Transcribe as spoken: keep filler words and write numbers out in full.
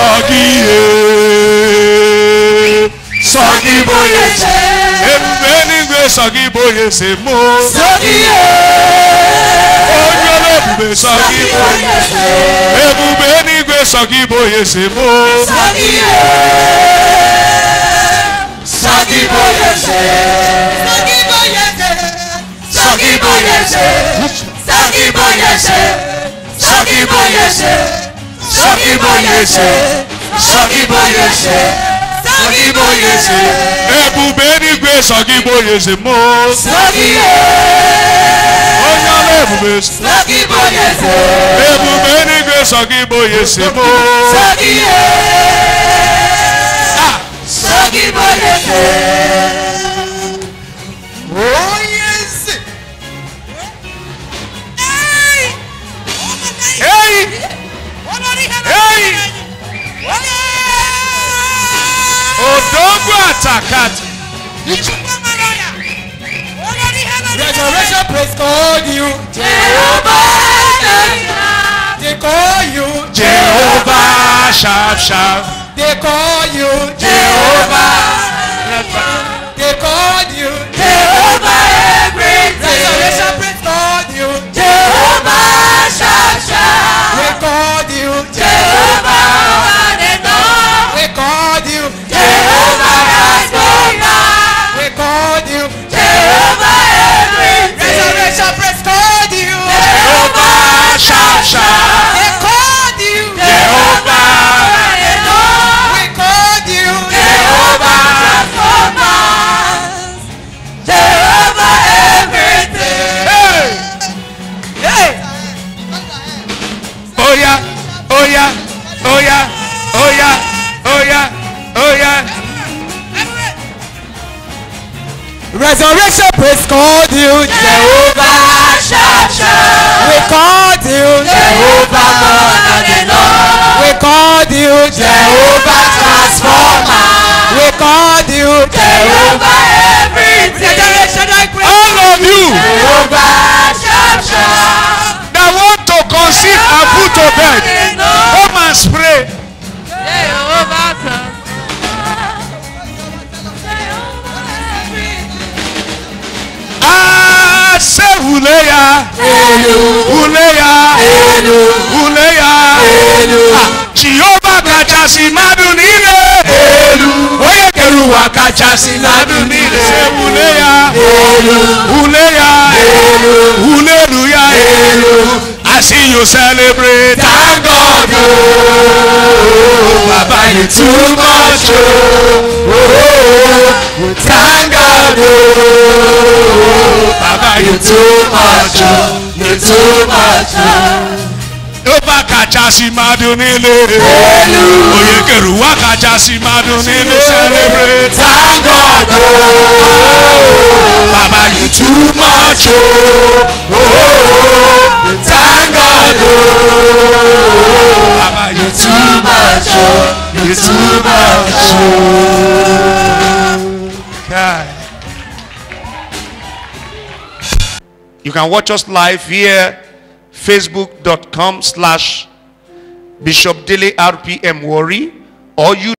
Sogie, Sogie boyese, ebube Sogie boyese mo. Sogie, Onyolebube Sogie boyese, ebube Sogie boyese mo. Sogie, Sogie boyese, Sogie boyese, Sogie boyese, Sogie boyese, Sogie boyese, Sogie boyese, Sogie boyese, Sogie boyese, ebube Sogie boyese mo. Sogie, Onyolebube Sogie boyese, ebube Sogie boyese mo. Sogie, Sogie boyese. Oh yes. Hey! Hey! Odogwu atakati. Resurrection praise called you Jehovah. They call you Jehovah sharp sharp. They call you Jehovah. They call you Jehovah everything. Resurrection praise called you Jehovah sharp sharp. We called you Jehovah. We called you Jehovah Rasbona. We called you Jehovah everything. Resurrection praise called you Jehovah sharp sharp. They called you Jehovah. We called you Jehovah. Jehovah everything. Hey! Hey. Oh yeah, oh yeah, oh yeah, oh yeah, oh yeah, oh yeah. Resurrection praise called you Jehovah Sharp Sharp. We called you Jehovah more than enough. We called you Jehovah Transformer. We called you Jehovah everything. All of you Jehovah Sharp Sharp. that want to conceive and put to bed, come and spray. Jehovah Transformer. Ah, say Huleya, Huleya, Huleya, Jehovah kachasi madunile, Oye keruwa kachasi madunile. Say Huleya, Huleya, Hallelujah. I see you celebrate. Thank God, oh, Baba, you too much, oh, oh, thank God, oh, Baba, you too much, oh, you too much, oh. Jehovah kachasi madunile, Oye keruwa kachasi madunile. Celebrate. Thank God, oh, Baba, you too much, oh, oh, thank God, oh, Baba, you too much, oh, you too much, oh. God. You can watch us live here, facebook dot com slash Bishop Dele R P M Warri, or you